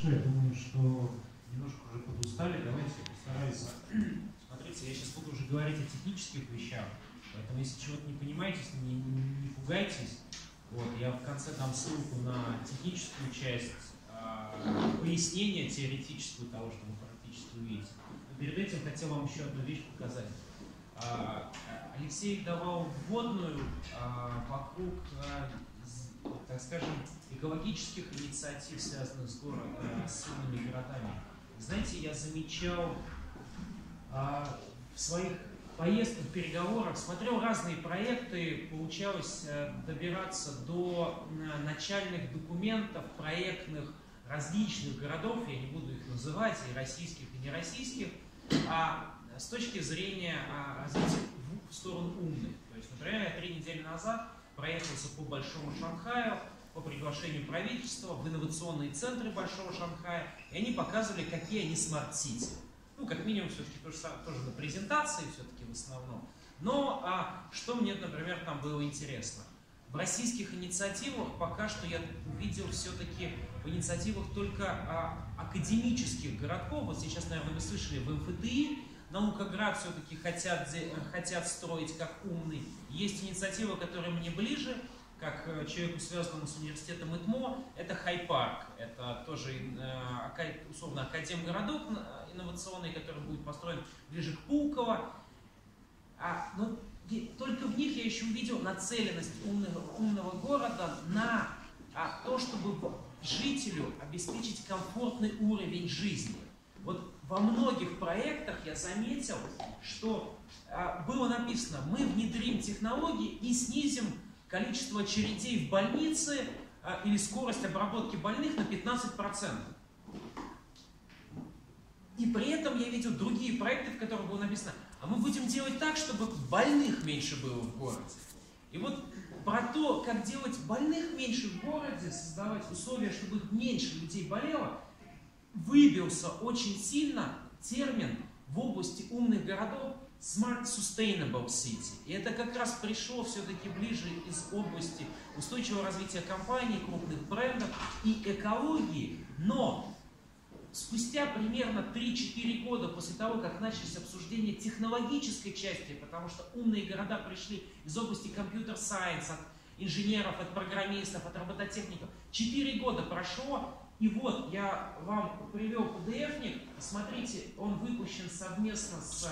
что, я думаю, что немножко уже подустали. Давайте постараюсь. Смотрите, я сейчас буду уже говорить о технических вещах, поэтому если чего-то не понимаете, не пугайтесь. Вот, я в конце дам ссылку на техническую часть, пояснение теоретическую того, что вы практически увидите. Но перед этим хотел вам еще одну вещь показать. Алексей давал вводную вокруг, так скажем, экологических инициатив, связанных с умными городами. Знаете, я замечал в своих поездках, переговорах, смотрел разные проекты, получалось добираться до начальных документов, проектных различных городов, я не буду их называть, и российских, и нероссийских, с точки зрения развития в сторону умных. То есть, например, я 3 недели назад проехался по Большому Шанхаю по приглашению правительства в инновационные центры Большого Шанхая, и они показывали, какие они смарт-сити. Ну, как минимум, все-таки тоже на презентации, все-таки в основном. Но что мне, например, там было интересно? В российских инициативах пока что я увидел все-таки в инициативах только академических городков. Вот сейчас, наверное, вы слышали, в МФТИ Наукоград все-таки хотят строить как умный. Есть инициатива, которая мне ближе, как человеку, связанному с университетом ИТМО, это Хайпарк. Это тоже условно академгородок инновационный, который будет построен ближе к Пулково. Но только в них я еще увидел нацеленность умного города на то, чтобы жителю обеспечить комфортный уровень жизни. Вот во многих проектах я заметил, что было написано: мы внедрим технологии и снизим количество очередей в больнице или скорость обработки больных на 15%. И при этом я видел другие проекты, в которых было написано: а мы будем делать так, чтобы больных меньше было в городе. И вот про то, как делать больных меньше в городе, создавать условия, чтобы меньше людей болело, выбился очень сильно термин в области умных городов Smart Sustainable City. И это как раз пришло все-таки ближе из области устойчивого развития компаний, крупных брендов и экологии. Но спустя примерно 3-4 года после того, как начались обсуждения технологической части, потому что умные города пришли из области компьютер-сайенс, от инженеров, от программистов, от робототехников, 4 года прошло, и вот я вам привел PDF-ник, смотрите, он выпущен совместно с,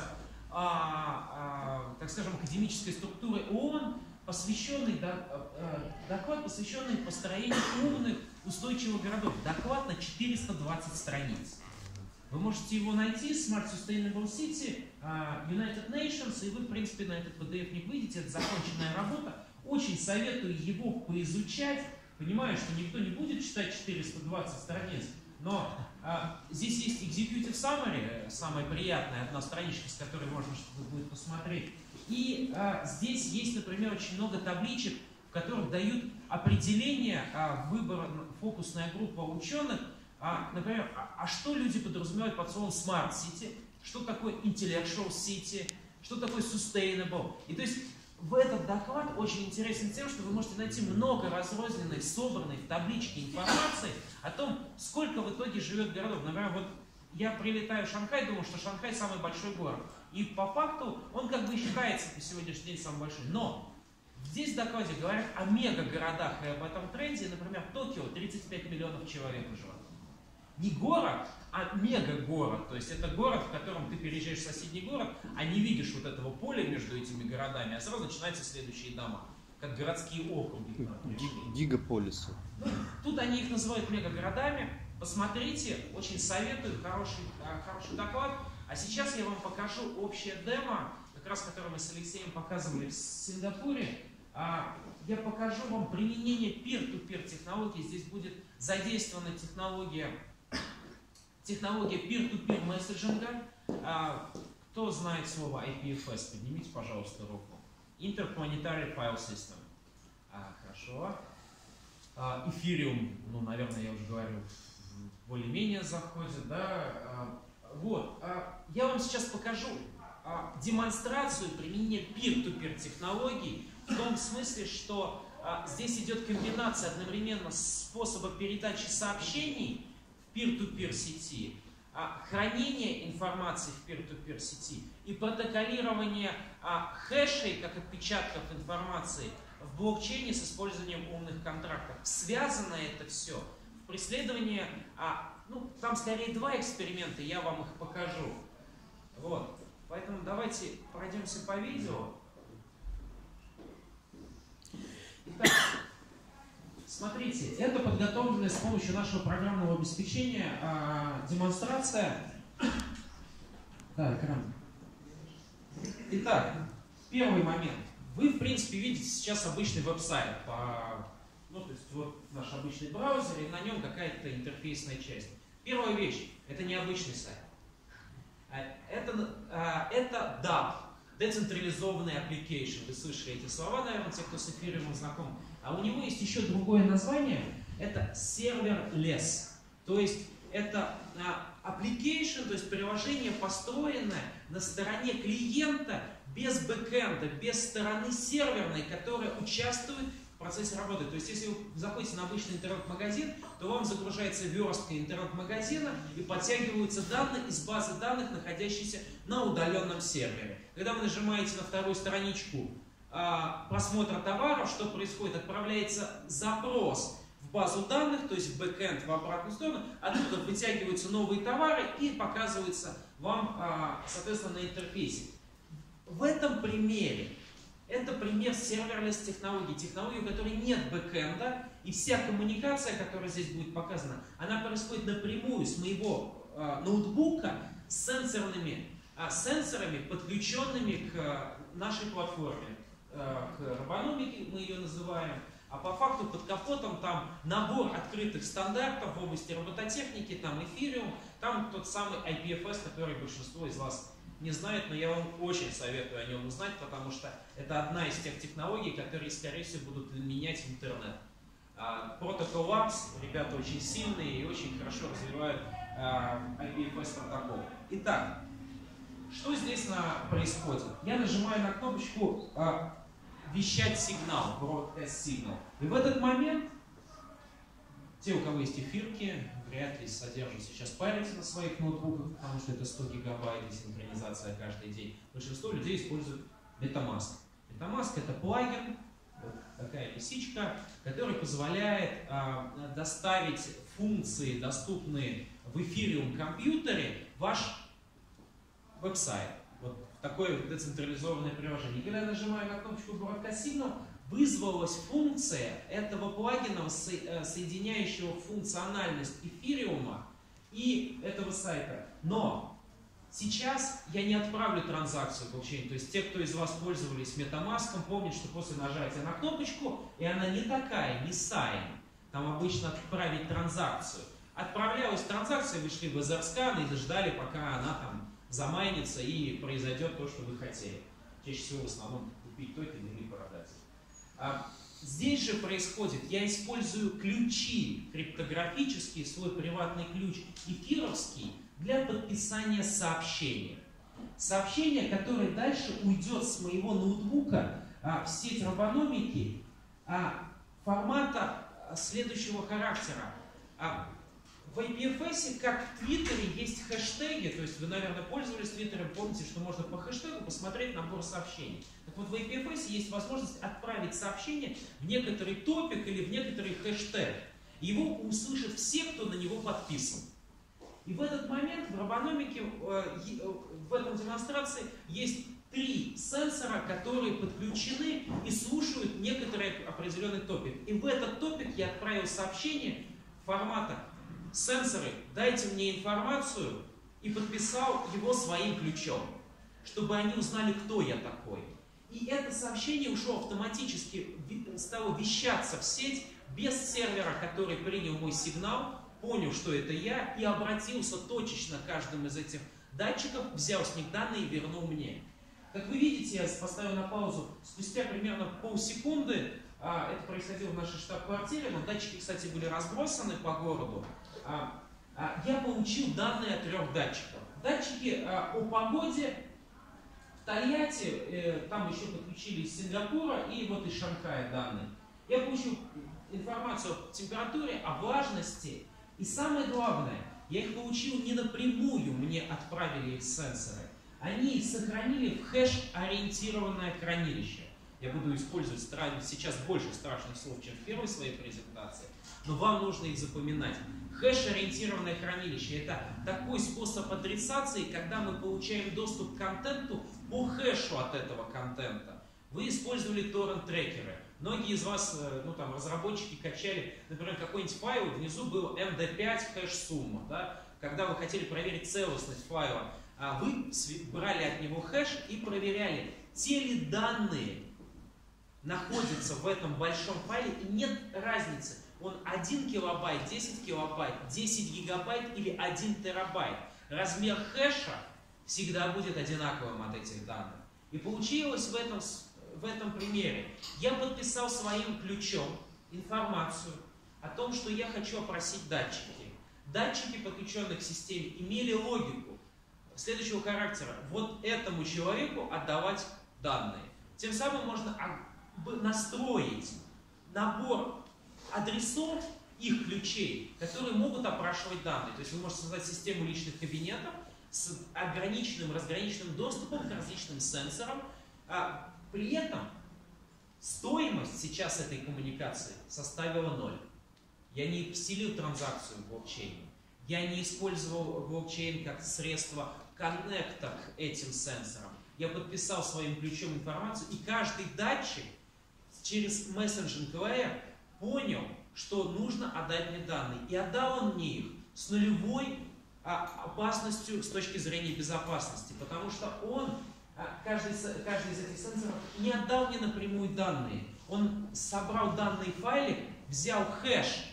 так скажем, академической структурой ООН, посвященный доклад, посвященный построению умных устойчивых городов. Доклад на 420 страниц. Вы можете его найти, Smart Sustainable City, United Nations, и вы, в принципе, на этот PDF-ник выйдете, это законченная работа. Очень советую его поизучать. Понимаю, что никто не будет читать 420 страниц, но здесь есть Executive Summary, самая приятная одна страничка, с которой можно что-то будет посмотреть. И здесь есть, например, очень много табличек, в которых дают определение выбора, фокусная группа ученых, например, что люди подразумевают под словом Smart City, что такое Intellectual City, что такое Sustainable. И то есть в этот доклад очень интересен тем, что вы можете найти много разрозненной, собранной в табличке информации о том, сколько в итоге живет городов. Например, вот я прилетаю в Шанхай, думаю, что Шанхай самый большой город. И по факту он как бы считается по сегодняшний день самым большим. Но здесь в докладе говорят о мегагородах и об этом тренде. Например, Токио 35 миллионов человек живет. Не город, а мегагород. То есть это город, в котором ты переезжаешь в соседний город, а не видишь вот этого поля между этими городами, а сразу начинаются следующие дома, как городские округи. Гигаполисы. Ну, тут они их называют мегагородами. Посмотрите, очень советую, хороший доклад. А сейчас я вам покажу общее демо, как раз которое мы с Алексеем показывали в Сингапуре. Я покажу вам применение peer-to-peer технологий. Здесь будет задействована технология peer-to-peer месседжинга. Кто знает слово IPFS? Поднимите, пожалуйста, руку. Interplanetary File System. Хорошо. Ethereum, ну, наверное, я уже говорю, более-менее заходит, да. Вот. Я вам сейчас покажу демонстрацию применения peer-to-peer технологий в том смысле, что здесь идет комбинация одновременно способа передачи сообщений peer-to-peer сети, хранение информации в peer-to-peer сети и протоколирование хэшей, как отпечатков информации в блокчейне с использованием умных контрактов. Связано это все в преследовании, ну, там скорее два эксперимента, я вам их покажу. Вот. Поэтому давайте пройдемся по видео. Итак, смотрите, это подготовленная с помощью нашего программного обеспечения демонстрация. Да, экран. Итак, первый момент. Вы, в принципе, видите сейчас обычный веб-сайт. Ну, то есть вот наш обычный браузер, и на нем какая-то интерфейсная часть. Первая вещь, это не обычный сайт. Это DApp, Decentralizованный Application. Вы слышали эти слова, наверное, те, кто с эфириумом знаком. А у него есть еще другое название, это Serverless. То есть это application, то есть приложение, построенное на стороне клиента, без бэкэнда, без стороны серверной, которая участвует в процессе работы. То есть, если вы заходите на обычный интернет-магазин, то вам загружается верстка интернет-магазина и подтягиваются данные из базы данных, находящейся на удаленном сервере. Когда вы нажимаете на вторую страничку просмотра товаров, что происходит? Отправляется запрос в базу данных, то есть в бэкэнд в обратную сторону, оттуда вытягиваются новые товары и показываются вам, соответственно, на интерфейсе. В этом примере, это пример серверлесс технологии, технологии, у которой нет бэкэнда, и вся коммуникация, которая здесь будет показана, она происходит напрямую с моего ноутбука с сенсорами, подключенными к нашей платформе, к Robonomic мы ее называем, а по факту под капотом там набор открытых стандартов в области робототехники, там Ethereum, там тот самый IPFS, который большинство из вас не знает, но я вам очень советую о нем узнать, потому что это одна из тех технологий, которые, скорее всего, будут менять интернет. Protocol Labs, ребята очень сильные и очень хорошо развивают IPFS протокол. Итак, что здесь происходит? Я нажимаю на кнопочку «Вещать сигнал», Broadcast Signal. И в этот момент те, у кого есть эфирки, вряд ли содержат сейчас париться на своих ноутбуках, потому что это 100 гигабайт и синхронизация каждый день. Большинство людей используют MetaMask. MetaMask — это плагин, вот такая лисичка, который позволяет доставить функции, доступные в Ethereum компьютере, в ваш веб-сайт. Вот такое децентрализованное приложение. И когда я нажимаю на кнопочку Broadcast Signal, вызвалась функция этого плагина, соединяющего функциональность эфириума и этого сайта. Но сейчас я не отправлю транзакцию в блокчейн. То есть те, кто из вас пользовались MetaMask, помнят, что после нажатия на кнопочку, и она не такая, не sign. Там обычно отправить транзакцию. Отправлялась транзакция, вы шли в EtherScan и ждали, пока она там замайнится и произойдет то, что вы хотели. Чаще всего в основном купить токен или продать. Здесь же происходит, я использую ключи криптографические, свой приватный ключ эфировский для подписания сообщения. Сообщение, которое дальше уйдет с моего ноутбука в сеть Robonomic формата следующего характера. В IPFS, как в Твиттере, есть хэштеги, то есть вы, наверное, пользовались Твиттером, помните, что можно по хэштегу посмотреть набор сообщений. Так вот, в IPFS есть возможность отправить сообщение в некоторый топик или в некоторый хэштег. Его услышат все, кто на него подписан. И в этот момент в Robonomic, в этом демонстрации, есть 3 сенсора, которые подключены и слушают некоторый определенный топик. И в этот топик я отправил сообщение формата «Сенсоры, дайте мне информацию», и подписал его своим ключом, чтобы они узнали, кто я такой. И это сообщение ушло автоматически, стало вещаться в сеть без сервера, который принял мой сигнал, понял, что это я, и обратился точечно к каждому из этих датчиков, взял с них данные и вернул мне. Как вы видите, я поставил на паузу, спустя примерно полсекунды, это происходило в нашей штаб-квартире, но датчики, кстати, были разбросаны по городу, я получил данные от 3 датчиков. Датчики о погоде в Тольятти, там еще подключили из Сингапура и вот из Шанхая данные. Я получил информацию о температуре, о влажности И самое главное, я их получил не напрямую, мне отправили их сенсоры. Они их сохранили в хэш-ориентированное хранилище. Я буду использовать сейчас больше страшных слов, чем в первой своей презентации, но вам нужно их запоминать. Хэш-ориентированное хранилище – это такой способ адресации, когда мы получаем доступ к контенту по хэшу от этого контента. Вы использовали торрент-трекеры. Многие из вас, разработчики, качали, например, какой-нибудь файл, внизу был md5 хэш-сумма. Да? Когда вы хотели проверить целостность файла, вы брали от него хэш и проверяли, те ли данные находятся в этом большом файле, и нет разницы, он 1 килобайт, 10 килобайт, 10 гигабайт или 1 терабайт. Размер хэша всегда будет одинаковым от этих данных. И получилось в этом примере. Я подписал своим ключом информацию о том, что я хочу опросить датчики. Датчики, подключенные к системе, имели логику следующего характера. Вот этому человеку отдавать данные. Тем самым можно настроить набор адресов их ключей, которые могут опрашивать данные. То есть вы можете создать систему личных кабинетов с ограниченным, разграниченным доступом к различным сенсорам. При этом стоимость сейчас этой коммуникации составила 0. Я не вселил транзакцию в блокчейн. Я не использовал блокчейн как средство коннекта к этим сенсорам. Я подписал своим ключом информацию, и каждый датчик через мессенджинг layer понял, что нужно отдать мне данные. И отдал он мне их с нулевой опасностью с точки зрения безопасности, потому что он, каждый из этих сенсоров, не отдал мне напрямую данные. Он собрал данный файлик, взял хэш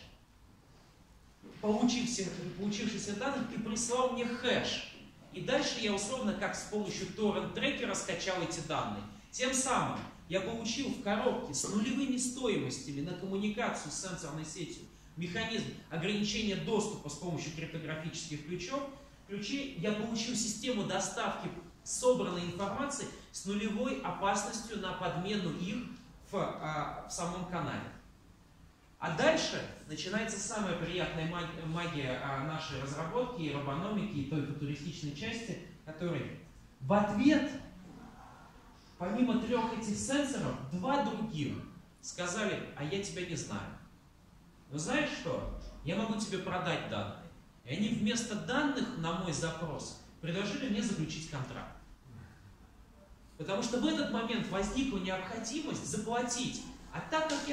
получившихся данных и прислал мне хэш. И дальше я условно как с помощью торрент-трекера скачал эти данные. Тем самым я получил в коробке с нулевыми стоимостями на коммуникацию с сенсорной сетью механизм ограничения доступа с помощью криптографических ключей. Я получил систему доставки собранной информации с нулевой опасностью на подмену их в самом канале. А дальше начинается самая приятная магия нашей разработки, и робономики, и той футуристичной части, которой в ответ, помимо 3 этих сенсоров, 2 других сказали: а я тебя не знаю. Но знаешь что? Я могу тебе продать данные. И они вместо данных на мой запрос предложили мне заключить контракт. Потому что в этот момент возникла необходимость заплатить. А так как я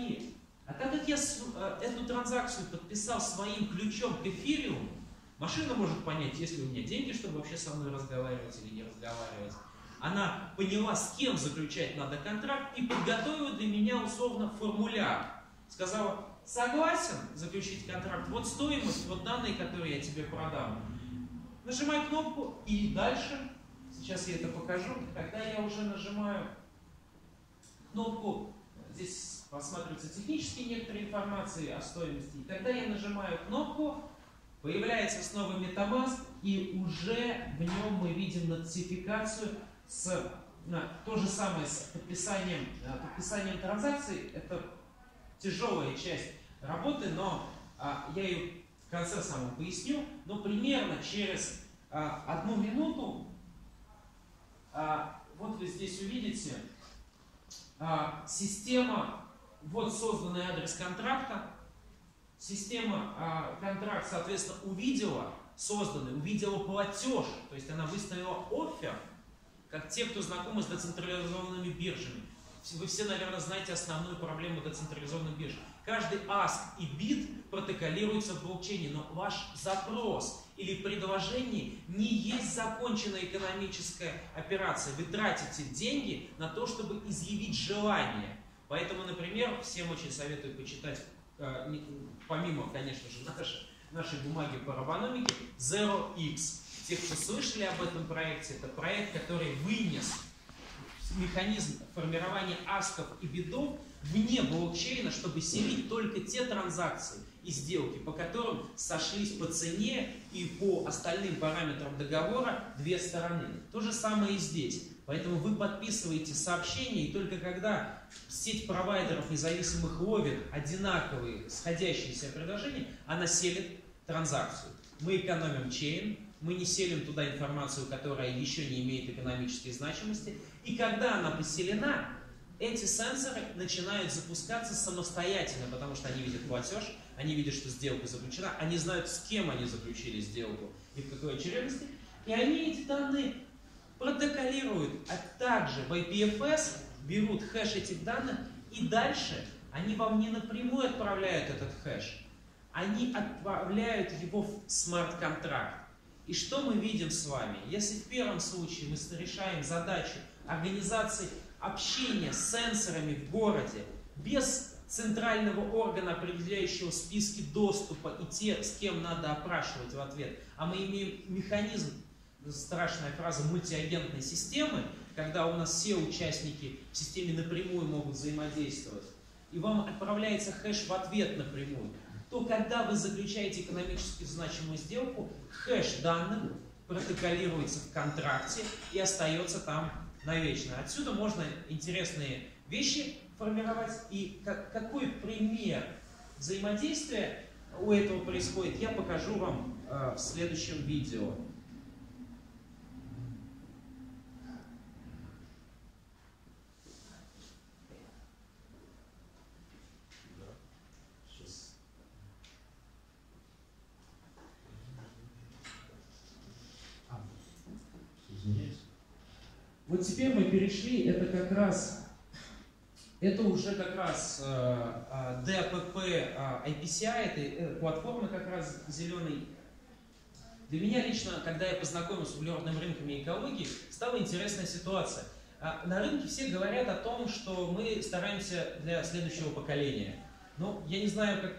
эту транзакцию подписал своим ключом к эфириуму, машина может понять, есть ли у меня деньги, чтобы вообще со мной разговаривать или не разговаривать. Она поняла, с кем заключать надо контракт, и подготовила для меня условно формуляр. Сказала: согласен заключить контракт, вот стоимость, вот данные, которые я тебе продам. Нажимаю кнопку, и дальше, сейчас я это покажу, когда я уже нажимаю кнопку, здесь просматриваются технические некоторые информации о стоимости, и когда я нажимаю кнопку, появляется снова MetaMask, и уже в нем мы видим нотификацию то же самое с подписанием транзакций. Это тяжелая часть работы, но я ее в конце самом поясню. Но примерно через 1 минуту, вот вы здесь увидите, система, вот созданный адрес контракта, система контракт, соответственно, увидела платеж, то есть она выставила оффер, как те, кто знакомы с децентрализованными биржами. Вы все, наверное, знаете основную проблему децентрализованных бирж. Каждый ask и bid протоколируется в блокчейне, но ваш запрос или предложение не есть законченная экономическая операция. Вы тратите деньги на то, чтобы изъявить желание. Поэтому, например, всем очень советую почитать, помимо, конечно же, нашей бумаги по робономике, ZeroX. Те, кто слышали об этом проекте, это проект, который вынес механизм формирования асков и бидов вне блокчейна, чтобы селить только те транзакции и сделки, по которым сошлись по цене и по остальным параметрам договора 2 стороны. То же самое и здесь. Поэтому вы подписываете сообщение, и только когда сеть провайдеров независимых ловит одинаковые сходящиеся предложения, она селит транзакцию. Мы экономим чейн, мы не селим туда информацию, которая еще не имеет экономической значимости. И когда она поселена, эти сенсоры начинают запускаться самостоятельно, потому что они видят платеж, они видят, что сделка заключена, они знают, с кем они заключили сделку и в какой очередности, и они эти данные протоколируют, а также в IPFS берут хэш этих данных, и дальше они вам не напрямую отправляют этот хэш, они отправляют его в смарт-контракт. И что мы видим с вами? Если в первом случае мы решаем задачу организации общения с сенсорами в городе без центрального органа, определяющего списки доступа и те, с кем надо опрашивать в ответ, а мы имеем механизм, страшная фраза, мультиагентной системы, когда у нас все участники в системе напрямую могут взаимодействовать, и вам отправляется хэш в ответ напрямую, то когда вы заключаете экономически значимую сделку, хэш данных протоколируется в контракте и остается там навечно. Отсюда можно интересные вещи формировать. И какой пример взаимодействия у этого происходит, я покажу вам в следующем видео. Вот теперь мы перешли, это уже как раз DAPP IPCI, это платформа как раз зеленой. Для меня лично, когда я познакомился с углеродным рынком и экологией, стала интересная ситуация. На рынке все говорят о том, что мы стараемся для следующего поколения. Ну, я не знаю,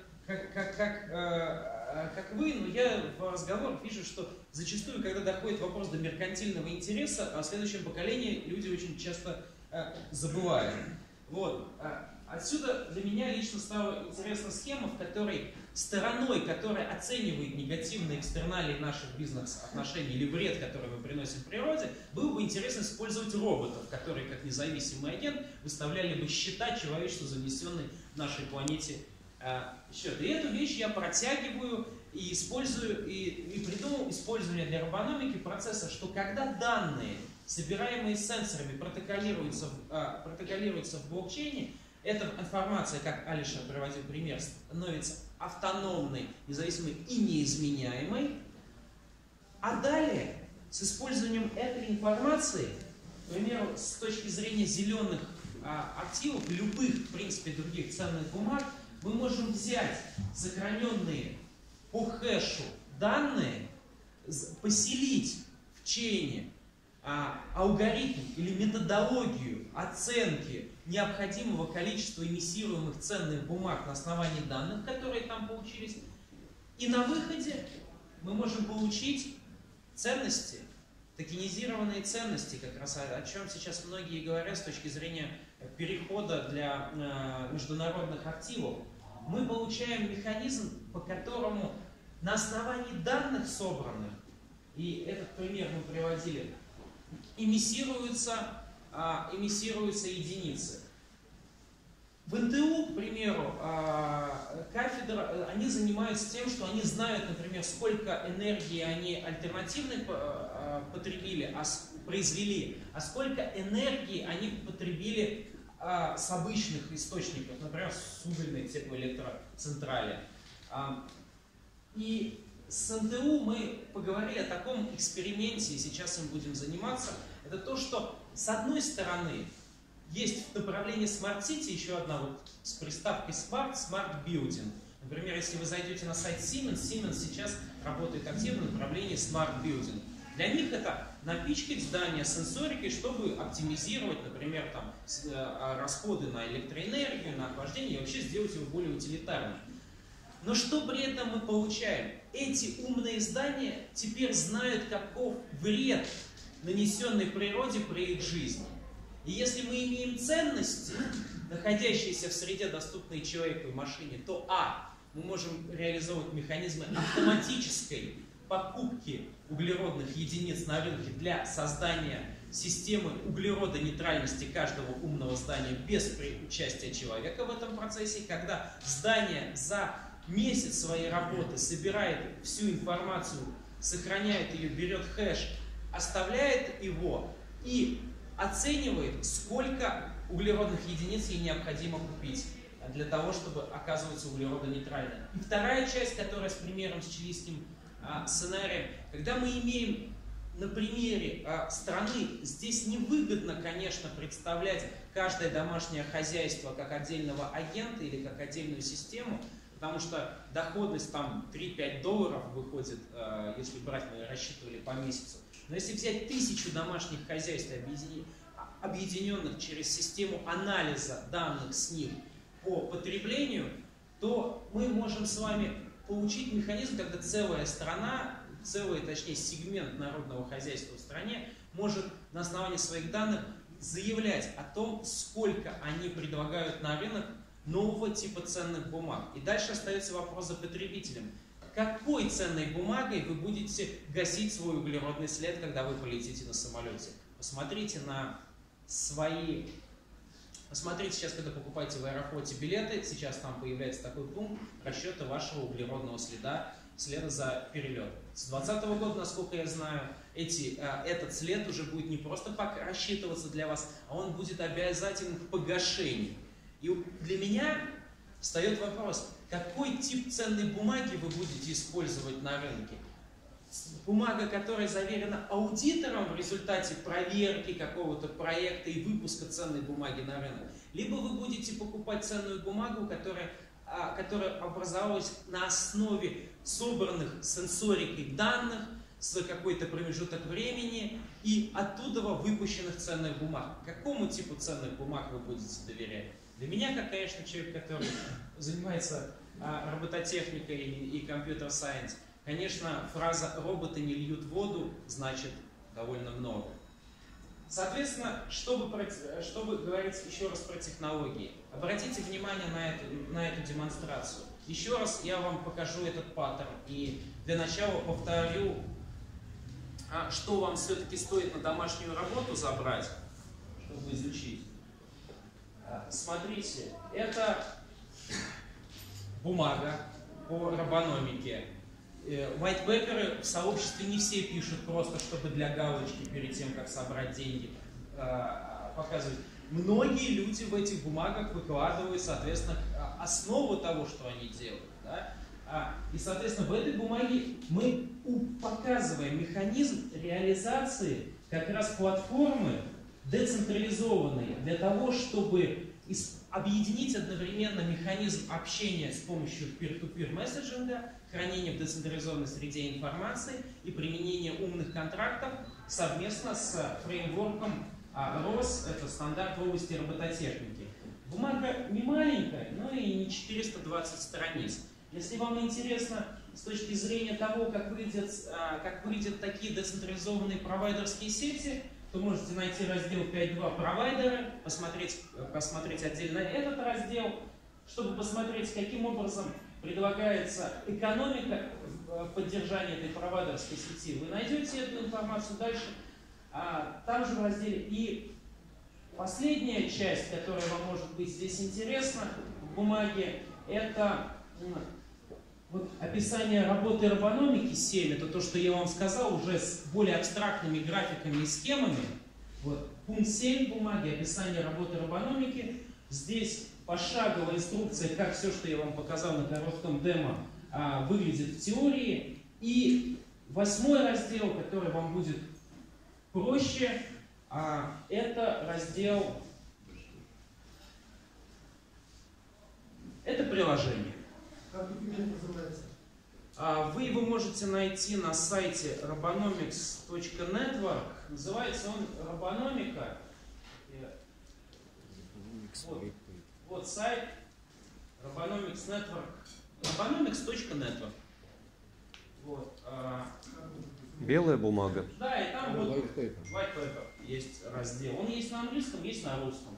как вы, но я в разговорах вижу, что зачастую, когда доходит вопрос до меркантильного интереса, о следующем поколении люди очень часто забывают. Вот. Отсюда для меня лично стала интересна схема, в которой стороной, которая оценивает негативные экстерналии наших бизнес-отношений или вред, который мы приносим природе, было бы интересно использовать роботов, которые, как независимый агент, выставляли бы счета человечеству, занесенные в нашей планете счет. И эту вещь я протягиваю и использую, и придумал использование для робономики процесса, что когда данные, собираемые сенсорами, протоколируются в блокчейне, эта информация, как Алишер приводил пример, становится автономной, независимой и неизменяемой. А далее, с использованием этой информации, к примеру, с точки зрения зеленых активов, любых, в принципе, других ценных бумаг, мы можем взять сохраненные по хэшу данные, поселить в чейне алгоритм или методологию оценки необходимого количества эмиссируемых ценных бумаг на основании данных, которые там получились. И на выходе мы можем получить ценности, токенизированные ценности, как раз о чем сейчас многие говорят с точки зрения перехода для международных активов. Мы получаем механизм, по которому на основании данных собранных, и этот пример мы приводили, эмиссируются единицы. В НТУ, к примеру, кафедра, они занимаются тем, что они знают, например, сколько энергии они альтернативной произвели, а сколько энергии они потребили с обычных источников, например, с угольной теплоэлектроцентрали. И с НТУ мы поговорили о таком эксперименте, и сейчас им будем заниматься. Это то, что с одной стороны есть в направлении Smart City еще одна вот с приставкой Smart Building. Например, если вы зайдете на сайт Siemens сейчас работает активно в направлении Smart Building. Для них это напичкать здание сенсорикой, чтобы оптимизировать, например, там, расходы на электроэнергию, на охлаждение и вообще сделать его более утилитарным. Но что при этом мы получаем? Эти умные здания теперь знают, каков вред, нанесенный природе при их жизни. И если мы имеем ценности, находящиеся в среде, доступные человеку и машине, то мы можем реализовывать механизмы автоматической покупки углеродных единиц на рынке для создания системы углеродонейтральности каждого умного здания без участия человека в этом процессе, когда здание за месяц своей работы собирает всю информацию, сохраняет ее, берет хэш, оставляет его и оценивает, сколько углеродных единиц ей необходимо купить для того, чтобы оказываться углеродонейтральной. И вторая часть, которая с примером с чилийским сценарием, когда мы имеем на примере страны, здесь невыгодно, конечно, представлять каждое домашнее хозяйство как отдельного агента или как отдельную систему, потому что доходность там $3-5 выходит, если брать, мы рассчитывали по месяцу. Но если взять 1000 домашних хозяйств, объединенных через систему анализа данных с них по потреблению, то мы можем с вами получить механизм, когда целая страна, точнее сегмент народного хозяйства в стране может на основании своих данных заявлять о том, сколько они предлагают на рынок нового типа ценных бумаг. И дальше остается вопрос за потребителем. Какой ценной бумагой вы будете гасить свой углеродный след, когда вы полетите на самолете? Посмотрите сейчас, когда покупаете в Аэрофлоте билеты, сейчас там появляется такой пункт расчета вашего углеродного следа за перелет. С 2020 года, насколько я знаю, этот след уже будет не просто рассчитываться для вас, а он будет обязателен к погашению. И для меня встает вопрос, какой тип ценной бумаги вы будете использовать на рынке? Бумага, которая заверена аудитором в результате проверки какого-то проекта и выпуска ценной бумаги на рынок. Либо вы будете покупать ценную бумагу, которая образовалась на основе собранных сенсорикой данных с какой-то промежуток времени и оттуда выпущенных ценных бумаг. Какому типу ценных бумаг вы будете доверять? Для меня, как, конечно, человек, который занимается робототехникой и компьютер-сайенс, конечно, фраза «роботы не льют воду» значит довольно много. Соответственно, чтобы говорить еще раз про технологии, обратите внимание на эту демонстрацию. Еще раз я вам покажу этот паттерн и для начала повторю, что вам все-таки стоит на домашнюю работу забрать, чтобы изучить. Смотрите, это бумага по робономике. Whitepaper'ы в сообществе не все пишут просто, чтобы для галочки перед тем, как собрать деньги, показывать. Многие люди в этих бумагах выкладывают, соответственно, основу того, что они делают. Да? И, соответственно, в этой бумаге мы показываем механизм реализации как раз платформы децентрализованной для того, чтобы объединить одновременно механизм общения с помощью peer-to-peer месседжинга, хранения в децентрализованной среде информации и применения умных контрактов совместно с фреймворком ROS, это стандарт в области робототехники. Бумага не маленькая, но и не 420 страниц. Если вам интересно с точки зрения того, как выглядят такие децентрализованные провайдерские сети, то можете найти раздел 5.2 «Провайдеры», посмотреть отдельно этот раздел, чтобы посмотреть, каким образом предлагается экономика поддержания этой провайдерской сети. Вы найдете эту информацию дальше, там же в разделе. И последняя часть, которая вам может быть здесь интересна в бумаге, это описание работы робономики 7, это то, что я вам сказал, уже с более абстрактными графиками и схемами. Пункт 7 бумаги, описание работы робономики. Здесь пошаговая инструкция, как все, что я вам показал на коротком демо, выглядит в теории. И 8 раздел, который вам будет проще, это раздел, это приложение. Как документ называется? Вы его можете найти на сайте robonomics.network. Называется он Робономика. Вот сайт Robonomics Network. Robonomics.network. Белая бумага. Да, и там white paper есть раздел. Он есть на английском, есть на русском.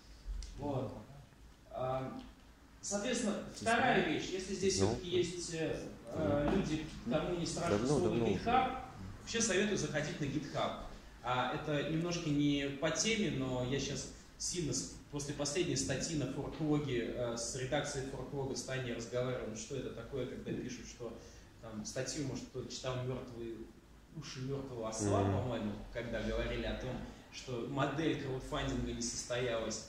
Соответственно, вторая вещь, если здесь все-таки есть люди, кому не страшно слово GitHub, вообще советую заходить на GitHub. Это немножко не по теме, но я сейчас сильно после последней статьи на форклоге с редакцией форклога с Таней разговаривал, ну что это такое, когда пишут, что там, статью, может, кто-то читал «Мертвые уши мертвого осла», по-моему, когда говорили о том, что модель краудфандинга не состоялась.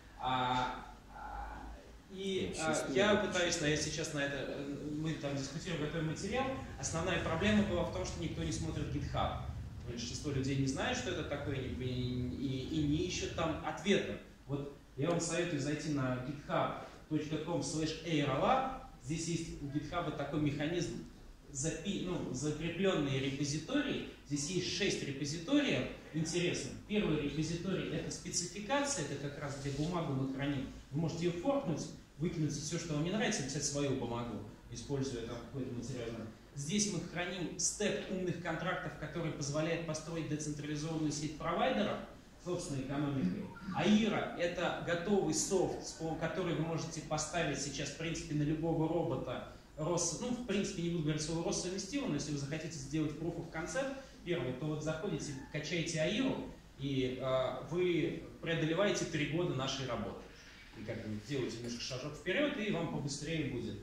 Я пытаюсь, я сейчас на это, мы там дискутируем, готовим материал. Основная проблема была в том, что никто не смотрит GitHub. Большинство людей не знает, что это такое, и не ищут там ответа. Вот я вам советую зайти на github.com/aerolab. Здесь есть у GitHub такой механизм, закрепленные репозитории. Здесь есть 6 репозиториев интересных. Первый репозиторий — это спецификация, это как раз где бумагу мы храним. Вы можете ее форкнуть, выкинуть все, что вам не нравится, и писать свою бумагу, используя там какой-то материал. Здесь мы храним стек умных контрактов, который позволяет построить децентрализованную сеть провайдеров собственной экономикой. AIRA — это готовый софт, который вы можете поставить сейчас, в принципе, на любого робота. В принципе, не буду говорить слово Россовместимо, но если вы захотите сделать proof of concept первый, то вот заходите, качаете AIRA, и вы преодолеваете 3 года нашей работы. И как-нибудь делаете несколько шажок вперед, и вам побыстрее будет.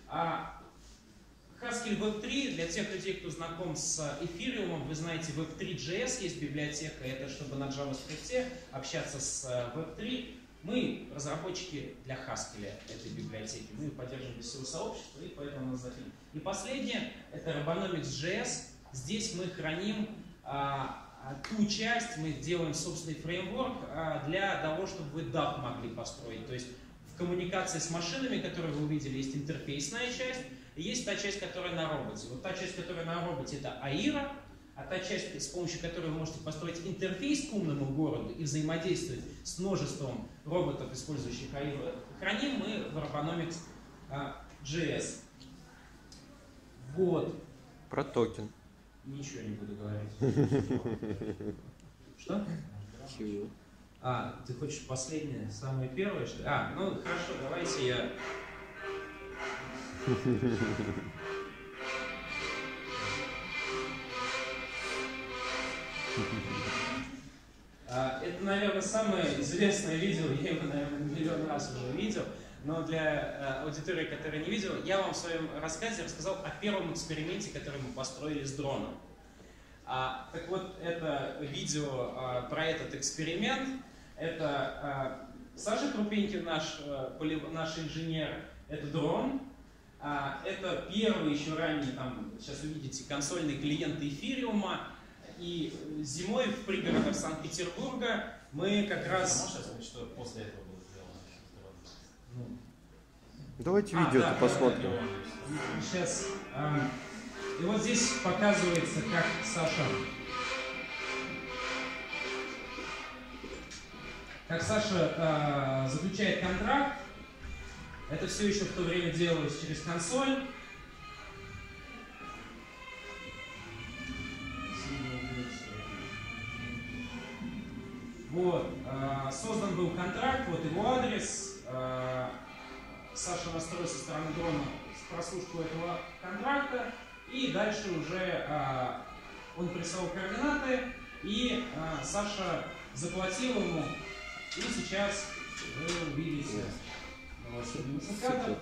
Haskell Web3, для тех людей, кто знаком с Ethereum, вы знаете, Web3.js есть библиотека, это чтобы на JavaScript общаться с Web3. Мы разработчики для Haskell этой библиотеки, мы поддерживаем без всего сообщества, и поэтому нас запилим. И последнее, это Robonomics.js. Здесь мы храним ту часть, мы делаем собственный фреймворк для того, чтобы вы DApp могли построить. То есть в коммуникации с машинами, которые вы увидели, есть интерфейсная часть, и есть та часть, которая на роботе. Вот та часть, которая на роботе, это AIRA, а та часть, с помощью которой вы можете построить интерфейс к умному городу и взаимодействовать с множеством роботов, использующих AIRA, храним мы в Robonomics.js. Вот. Про токен. Ничего не буду говорить. Что? Чего? Ты хочешь последнее, самое первое, что ли? Ну хорошо, давайте я... Это, наверное, самое известное видео, я его, наверное, миллион раз уже видел, но для аудитории, которая не видела, я вам в своем рассказе рассказал о первом эксперименте, который мы построили с дроном. Так вот, это видео про этот эксперимент, это Саша Крупенькин, наш инженер, это дрон. Это первый еще ранний, сейчас увидите, консольный клиент эфириума. И зимой в пригородах Санкт-Петербурга мы как раз... Можешь сказать, что после этого было сделано? Давайте видео-то посмотрим. Сейчас. И вот здесь показывается, как Саша заключает контракт. Это все еще в то время делалось через консоль. Вот, создан был контракт, вот его адрес. Саша настроил со стороны дрона прослушку этого контракта. И дальше уже он прислал координаты, и Саша заплатил ему. И сейчас вы увидите на вашем музыкатор.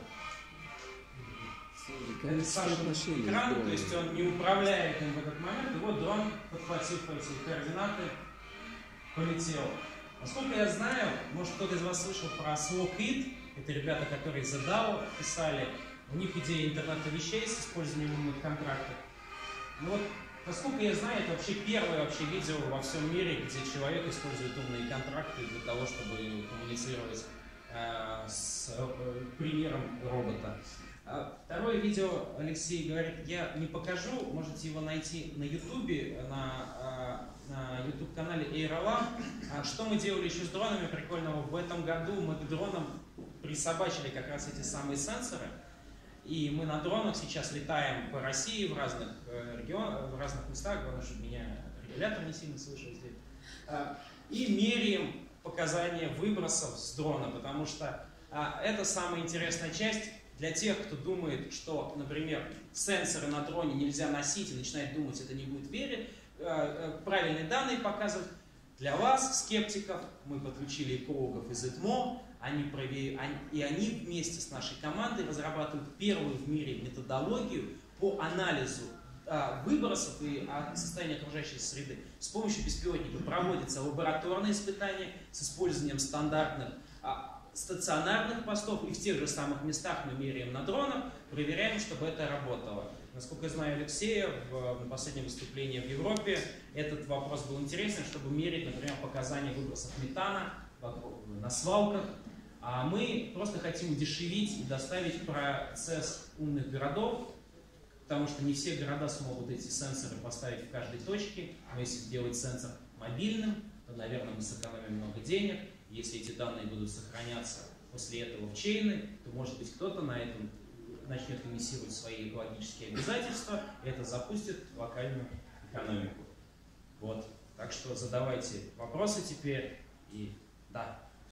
Это Сашин экран, то есть он не управляет им в этот момент. И вот дрон, подхватив эти координаты, полетел. Насколько я знаю, может кто-то из вас слышал про SlowKit, это ребята, которые за DAO писали, у них идея интернета вещей с использованием умных контрактов. Ну вот, насколько я знаю, это вообще первое видео во всем мире, где человек использует умные контракты для того, чтобы коммуницировать с примером робота. Второе видео, Алексей говорит, я не покажу, можете его найти на YouTube, на YouTube-канале AeroLab. Что мы делали еще с дронами прикольного? В этом году мы к дронам присобачили как раз эти самые сенсоры. И мы на дронах сейчас летаем по России в разных регионах, в разных местах, главное, чтобы меня регулятор не сильно слышал здесь. И меряем показания выбросов с дрона, потому что это самая интересная часть для тех, кто думает, что, например, сенсоры на дроне нельзя носить и начинает думать, это не будет правильные данные показывать. Для вас, скептиков, мы подключили экологов из ИТМО, и они вместе с нашей командой разрабатывают первую в мире методологию по анализу выбросов и состояния окружающей среды. С помощью беспилотника проводятся лабораторные испытания с использованием стандартных стационарных постов, и в тех же самых местах мы меряем на дронах, проверяем, чтобы это работало. Насколько я знаю Алексея, на последнем выступлении в Европе этот вопрос был интересен, чтобы мерить, например, показания выбросов метана на свалках. А мы просто хотим удешевить и доставить процесс умных городов, потому что не все города смогут эти сенсоры поставить в каждой точке. Но если сделать сенсор мобильным, то, наверное, мы сэкономим много денег. Если эти данные будут сохраняться после этого в чейны, то, может быть, кто-то на этом начнет эмиссировать свои экологические обязательства, и это запустит локальную экономику. Вот. Так что задавайте вопросы теперь. И да.